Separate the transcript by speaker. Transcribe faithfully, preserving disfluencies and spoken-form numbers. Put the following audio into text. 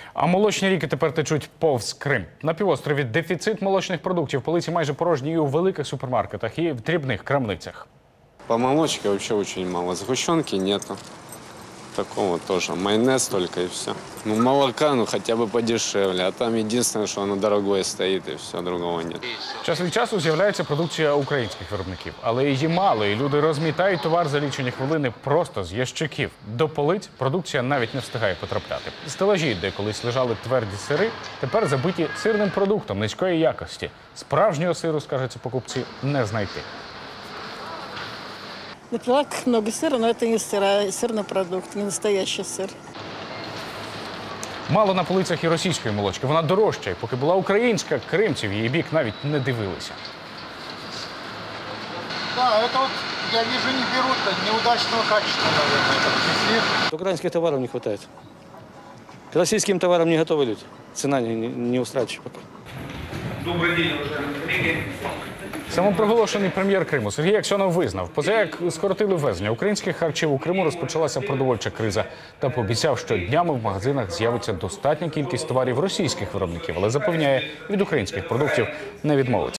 Speaker 1: А молочні ріки тепер течуть повз Крим. На півострові дефіцит молочних продуктів, полиці майже порожні і у великих супермаркетах, і в дрібних крамницях.
Speaker 2: По молочке вообще очень мало. Сгущенки нету. Такого тоже. Майонез только и все. Ну, молока, ну, хотя бы подешевле. А там единственное, что оно дорогое стоит, и все, другого нет.
Speaker 1: Час від часу з'являється продукція українських виробників. Але її мало, і люди розмітають товар за лічені хвилини просто з ящиків. До полиць продукція навіть не встигає потрапляти. Стелажі, де колись лежали тверді сири, тепер забиті сирним продуктом низької якості. Справжнього сиру, скажуться покупці, не знайти.
Speaker 3: На прилавках много сыра, но это не сыр, а сырный продукт, не настоящий сыр.
Speaker 1: Мало на полицях і російської молочки. Вона дорожча. І поки була українська, кримці в її бік навіть не дивилися.
Speaker 4: Да, это вот, я вижу, не берут неудачного качества, наверное, этот кефир.
Speaker 5: Украинских товаров не хватает. К российским товарам не готовы люди. Цена не, не, не устраивающая пока.
Speaker 6: Добрый день, уважаемые коллеги.
Speaker 1: Самопроголошений прем'єр Криму Сергій Аксьонов визнав, поза як скоротили ввезення українських харчів у Криму, розпочалася продовольча криза. Та пообіцяв, що днями в магазинах з'явиться достатня кількість товарів російських виробників, але запевняє, від українських продуктів не відмовиться.